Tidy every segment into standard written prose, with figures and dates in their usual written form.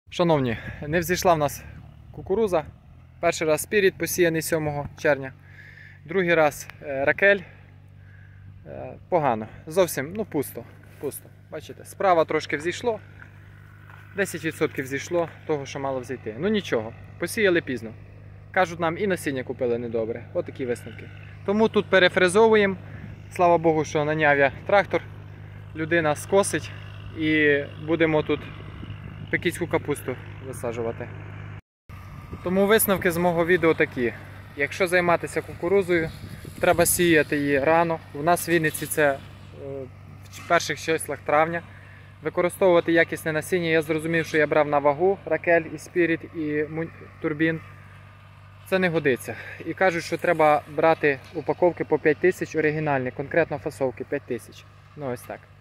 Шановні, не взійшла в нас кукуруза. Перший раз спіріт посіяний 7 червня. Другий раз ракель. Погано. Зовсім пусто. Бачите, справа трошки взійшло. 10% взійшло того, що мало взійти. Ну нічого, посіяли пізно. Кажуть, нам і насіння купили недобре. Ось такі висновки. Тому тут перефрезовуємо. Слава Богу, що наняв я трактор. Людина скосить і будемо тут пекінську капусту висаджувати. Тому висновки з мого відео такі. Якщо займатися кукурузою, треба сіяти її рано. У нас в Вінниці це в перших числах травня. Використовувати якісне насіння. Я зрозумів, що я брав на вагу ракель, і спіріт, і турбін. Це не годиться. І кажуть, що треба брати упаковки по 5000 оригінальні, конкретно фасовки 5000. Ну ось так.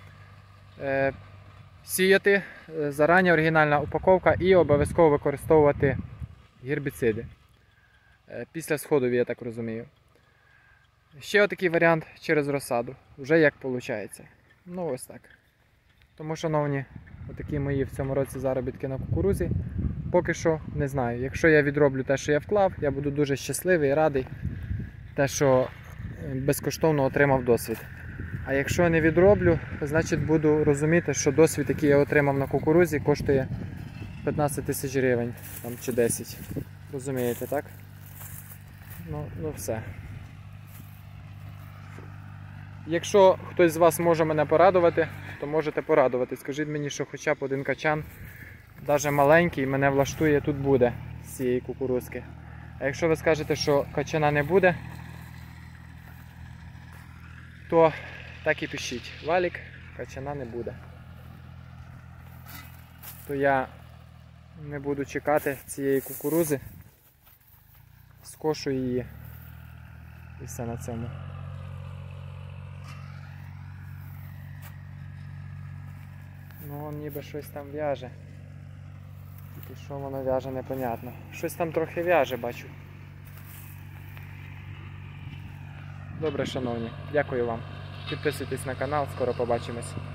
Сіяти зарані оригінальна упаковка і обов'язково використовувати гербіциди. Після сходові, я так розумію. Ще отакий варіант через розсаду. Вже як виходить. Ну ось так. Тому, шановні, отакі мої в цьому році заробітки на кукурузі. Поки що не знаю. Якщо я відроблю те, що я вклав, я буду дуже щасливий і радий, те, що безкоштовно отримав досвід. А якщо не відроблю, значить буду розуміти, що досвід, який я отримав на кукурузі, коштує 15 тисяч гривень там, чи 10. Розумієте, так? Ну все. Якщо хтось з вас може мене порадувати, то можете порадувати. Скажіть мені, що хоча б один качан, навіть маленький, мене влаштує, тут буде з цієї кукурузки. А якщо ви скажете, що качана не буде, то так і пишіть. Валік, качана не буде. То я не буду чекати цієї кукурузи, скошу її і все на цьому. Ну, ніби щось там в'яже. Тільки що воно в'яже, непонятно. Щось там трохи в'яже, бачу. Добре, шановні, дякую вам. Підписуйтесь на канал, скоро побачимось.